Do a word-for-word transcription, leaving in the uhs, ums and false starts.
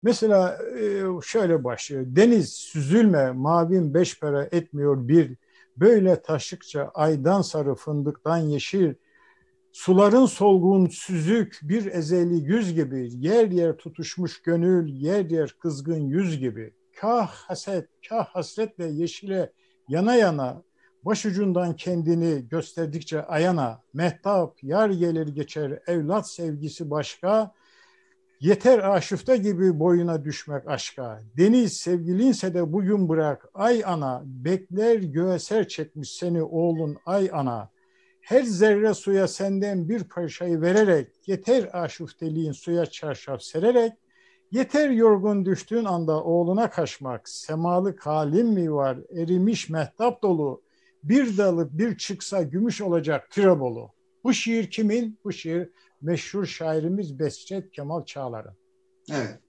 Mesela e, şöyle başlıyor. Deniz süzülme, mavin beş para etmiyor bir. Böyle taştıkça aydan sarı fındıktan yeşil. Suların solgun süzük bir ezeli yüz gibi. Yer yer tutuşmuş gönül, yer yer kızgın yüz gibi. Kah haset, kah hasretle yeşile yana yana. Başucundan kendini gösterdikçe ayana. Mehtap, yar gelir geçer, evlat sevgisi başka. Yeter aşıfta gibi boyuna düşmek aşka. Deniz sevgilinse de bugün bırak. Ay ana, bekler göğe ser çekmiş seni oğlun ay ana. Her zerre suya senden bir parçayı vererek, yeter aşufteliğin suya çarşaf sererek, yeter yorgun düştüğün anda oğluna kaçmak. Semalı kalim mi var, erimiş mehtap dolu. Bir dalı bir çıksa gümüş olacak Tirebolu. Bu şiir kimin? Bu şiir meşhur şairimiz Behçet Kemal Çağlar'ın. Evet.